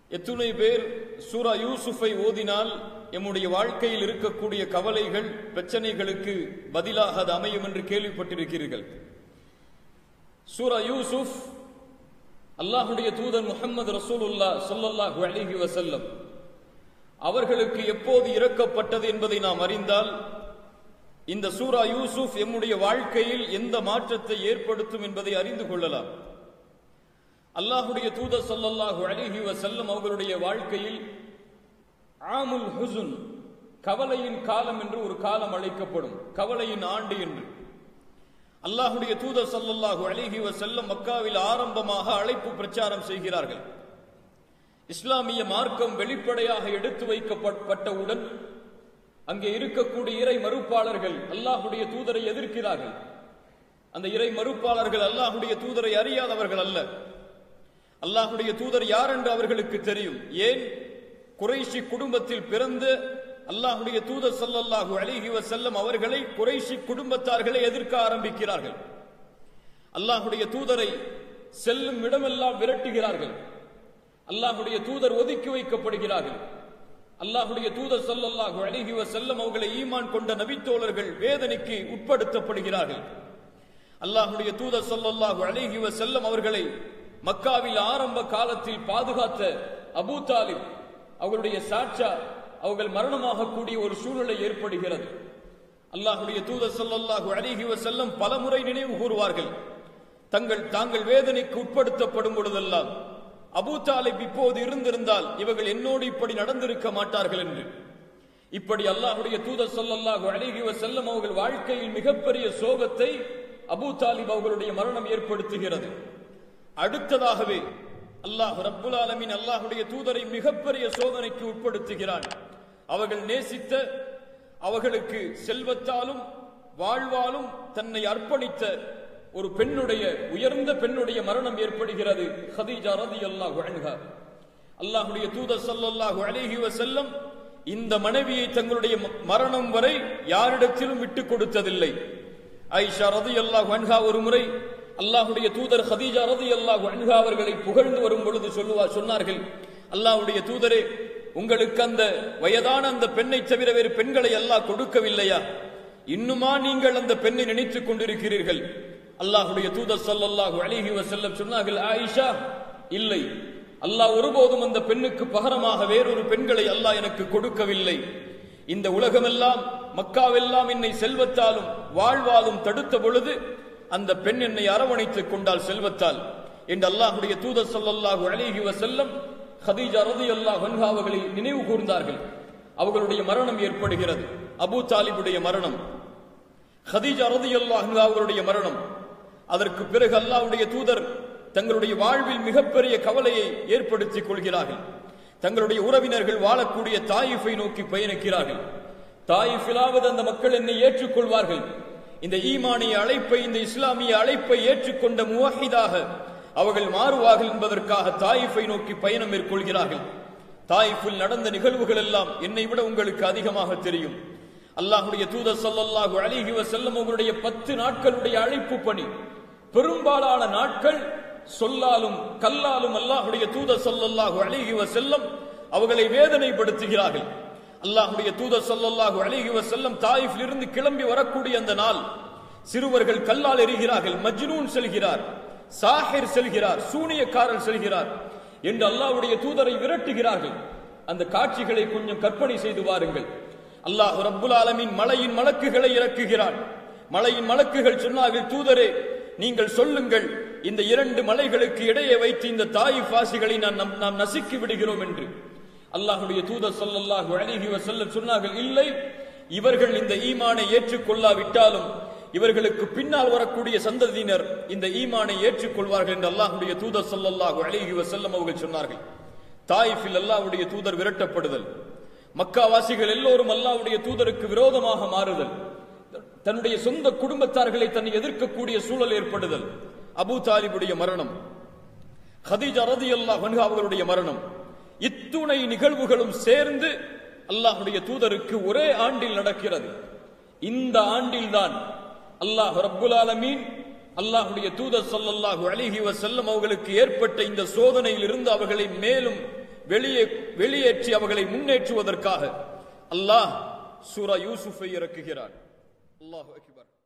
எத்துணை பேர் சூரா யூசுஃபை ஓதினால் எம்முடைய வாழ்க்கையில் இருக்கக்கூடிய கவலைகள் பிரச்சனைகளுக்கு பதிலாக அது அமையும் என்று கேள்விப்பட்டிருக்கிறீர்கள். சூரா யூசுப் அல்லாஹுடைய தூதர் முஹம்மது ரசூலுல்லாஹ் ஸல்லல்லாஹு அலைஹி வஸல்லம் அவர்களுக்கு எப்போது இறக்கப்பட்டது என்பதை நாம் அறிந்தால் இந்த சூரா யூசுப் எம்முடைய வாழ்க்கையில் எந்த மாற்றத்தை ஏற்படுத்தும் என்பதை அறிந்து கொள்ளலாம். அல்லாஹுடைய தூதர் ஸல்லல்லாஹு அலைஹி வஸல்லம் அவர்களுடைய வாழ்க்கையில் ஆமுல் ஹுஸ்ன், கவலையின் காலம் என்று ஒரு காலம் அழைக்கப்படும், கவலையின் ஆண்டு என்று. அல்லாஹுடைய தூதர் ஸல்லல்லாஹு அலைஹி வஸல்லம் மக்காவில் ஆரம்பமாக அழைப்பு பிரச்சாரம் செய்கிறார்கள். இஸ்லாமிய மார்க்கம் வெளிப்படையாக எடுத்து வைக்கப்பட்டவுடன் அங்கே இருக்கக்கூடிய இறை மறுப்பாளர்கள் அல்லாஹுடைய தூதரை எதிர்க்கிறார்கள். அந்த இறை மறுப்பாளர்கள் அல்லாஹுடைய தூதரை அறியாதவர்கள் அல்ல. அல்லாஹுடைய தூதர் யார் என்று அவர்களுக்கு தெரியும். ஏன்? குறைஷி குடும்பத்தில் பிறந்த அல்லாஹுடைய தூதர் ஸல்லல்லாஹு அலைஹி வஸல்லம் அவர்களை குறைஷி குடும்பத்தார்களை எதிர்க்க ஆரம்பிக்கிறார்கள். அல்லாஹுடைய தூதரை செல்லும் இடமெல்லாம் விரட்டுகிறார்கள். அல்லாஹுடைய தூதர் ஒதுக்கி வைக்கப்படுகிறார்கள். அல்லாஹுடைய தூதர் ஸல்லல்லாஹு அலைஹி வஸல்லம் அவர்களை ஈமான் கொண்ட நபித்தோழர்கள் வேதனைக்கு உட்படுத்தப்படுகிறார்கள். அல்லாஹுடைய தூதர் ஸல்லல்லாஹு அலைஹி வஸல்லம் அவர்களை மக்காவில் ஆரம்ப காலத்தில் பாதுகாத்த அபூ தாலிப் அவர்களுடைய சாட்சா அவர்கள் மரணமாக கூடிய ஒரு சூழ்நிலை ஏற்படுகிறது. அல்லாஹுடைய தூதர் ஸல்லல்லாஹு அலைஹி வஸல்லம் பலமுறை நினைவு கூறுவார்கள், தாங்கள் வேதனைக்கு உட்படுத்தப்படும் பொழுதெல்லாம் அபூ தாலிப் இப்போது இருந்திருந்தால் இவர்கள் என்னோடு இப்படி நடந்திருக்க மாட்டார்கள் என்று. இப்படி அல்லாஹுடைய தூதர் ஸல்லல்லாஹு அலைஹி வஸல்லம் அவர்கள் வாழ்க்கையில் மிகப்பெரிய சோகத்தை அபூ தாலிப் அவர்களுடைய மரணம் ஏற்படுத்துகிறது. அடுத்ததாகவே அல்லாஹ் ரப்புல் ஆலமீன் அல்லாஹுடைய தூதரை மிகப்பெரிய சோதனைக்கு உட்படுத்துகிறான். அவர்கள் நேசித்த, அவர்களுக்கு செல்வத்தாலும் வாழ்வாலும் தன்னை அர்ப்பணித்த ஒரு பெண்ணுடைய, உயர்ந்த பெண்ணுடைய மரணம் ஏற்படுகிறது, ஹதீஜா ரலியல்லாஹு அன்ஹா. அல்லாஹுடைய தூதர் ஸல்லல்லாஹு அலைஹி வஸல்லம் இந்த மனைவியை தங்களுடைய மரணம் வரை யாரிடத்திலும் விட்டுக் கொடுத்ததில்லை. ஆயிஷா ரலியல்லாஹு அன்ஹா ஒரு முறை அல்லாஹுடைய தூதர் ஹதீஜா ரலியல்லாஹு அன்ஹா அவர்களை புகழ்ந்து வரும் பொழுது சொன்னார்கள், அல்லாஹுடைய தூதரே, உங்களுக்கு அந்த வயதான அந்த பெண்ணை தவிர வேறு பெண்களை அல்லாஹ் கொடுக்கவில்லையா? இன்னுமா நீங்கள் அந்த பெண்ணை நினைத்துக் கொண்டிருக்கிறீர்கள்? அல்லாஹுடைய தூதர் ஸல்லல்லாஹு அலைஹி வஸல்லம் சொன்னார்கள், ஆயிஷா, இல்லை, அல்லாஹ் ஒருபோதும் அந்த பெண்ணுக்கு பகரமாக வேறொரு பெண்களை அல்லாஹ் எனக்கு கொடுக்கவில்லை. இந்த உலகமெல்லாம் மக்காவெல்லாம் என்னை செல்வத்தாலும் வாழ்வாலும் தடுத்த பொழுது அந்த பெண் என்னை அரவணைத்துக் கொண்டால் செல்வத்தால் என்று அல்லாஹுடைய தூதர் ஸல்லல்லாஹு அலைஹி வஸல்லம் ஹதீஜா ரலியல்லாஹு அன்ஹா அவர்களை நினைவு கூர்ந்தார்கள். அவர்களுடைய மரணம் ஏற்படுகிறது, அபூ தாலிபுடைய மரணம், ஹதீஜா ரலியல்லாஹு அன்ஹா அவர்களுடைய மரணம். அதற்கு பிறகு அல்லாஹ்வுடைய தூதர் தங்களுடைய வாழ்வில் மிகப்பெரிய கவலையை ஏற்படுத்திக் கொள்கிறார்கள். தங்களுடைய உறவினர்கள் வாழக்கூடிய தாயிஃபை நோக்கி பயணிக்கிறார்கள். தாயிஃபிலாவது அந்த மக்கள் என்னை ஏற்றுக்கொள்வார்கள், இந்த ஈமானிய அழைப்பை, இந்த இஸ்லாமிய அழைப்பை ஏற்றுக்கொண்ட முவஹிதாக அவர்கள் மாறுவார்கள் என்பதற்காக தாயிஃபை நோக்கி பயணம் மேற்கொள்கிறார்கள். தாயிஃபில் நடந்த நிகழ்வுகள் எல்லாம் என்னை விட உங்களுக்கு அதிகமாக தெரியும். அல்லாஹுடைய தூதர் ஸல்லல்லாஹு அலைஹி வஸல்லம் அவர்களுடைய 10 நாட்களுடைய அழைப்பு பணி, பெரும்பாலான நாட்கள் சொல்லாலும் கல்லாலும் அல்லாஹுடைய தூதர் ஸல்லல்லாஹு அலைஹி வஸல்லம் அவர்களை வேதனைப்படுத்துகிறார்கள். அல்லாஹுடைய தூதர் ஸல்லல்லாஹு அலைஹி வஸல்லம் தாயிஃபில் இருந்து கிளம்பி வரக்கூடிய அந்த நாள் சிறுவர்கள் கல்லால் எறிகிறார்கள், மஜ்னூன் செல்கிறார், சாஹிர் செல்கிறார், சூனியக்காரர் செல்கிறார் என்று அல்லாஹ்வுடைய தூதரை விரட்டுகிறார்கள். அந்த காட்சிகளை கொஞ்சம் கற்பனை செய்து பாருங்கள். அல்லாஹ் ரப்புல் ஆலமீன் மலையின் மலக்குகளை இறக்குகிறான். மலையின் மலக்குகள் சொன்னார்கள், தூதரே, நீங்கள் சொல்லுங்கள், இந்த 2 மலைகளுக்கு இடையே வைத்து இந்த தாயிஃப் வாசிகளை நாம் நசுக்கி விடுகிறோம் என்று. அல்லாஹுடைய தூதர் ஸல்லல்லாஹு அலைஹி வஸல்லம் சொன்னார்கள், இல்லை, இவர்கள் இந்த ஈமானை ஏற்றுக்கொள்ளாவிட்டாலும் இவர்களுக்கு பின்னால் வரக்கூடிய சந்ததியினர் இந்த ஈமானை ஏற்றுக்கொள்வார்கள் என்று அல்லாஹுடைய தூதர் ஸல்லல்லாஹு அலைஹி வஸல்லம் அவர்கள் சொன்னார்கள். தாயிஃபில் அல்லாஹ்வுடைய தூதர் விரட்டப்படுதல், மக்காவாசிகள் எல்லோரும் அல்லாஹ்வுடைய தூதருக்கு விரோதமாக மாறுதல், தன்னுடைய சொந்த குடும்பத்தார்களை தன்னை எதிர்க்கக்கூடிய சூழல் ஏற்படுதல், அபூ தாலிபுடைய மரணம், ஹதீஜா ரலியல்லாஹு அன்ஹா அவர்களுடைய மரணம், இத்துணை நிகழ்வுகளும் சேர்ந்து அல்லாஹுடைய தூதருக்கு ஒரே ஆண்டில் நடக்கிறது. இந்த ஆண்டில்தான் அல்லாஹ் ரப்புல் ஆலமீன் அல்லாஹுடைய தூதர் ஸல்லல்லாஹு அலைஹி வஸல்லம் அவர்களுக்கு ஏற்பட்ட இந்த சோதனையில் இருந்து அவர்களை மேலும் வெளியேற்றி அவர்களை முன்னேற்றுவதற்காக அல்லாஹ் சூரா யூசுஃபை இறக்குகிறார். அல்லாஹு அக்பர்.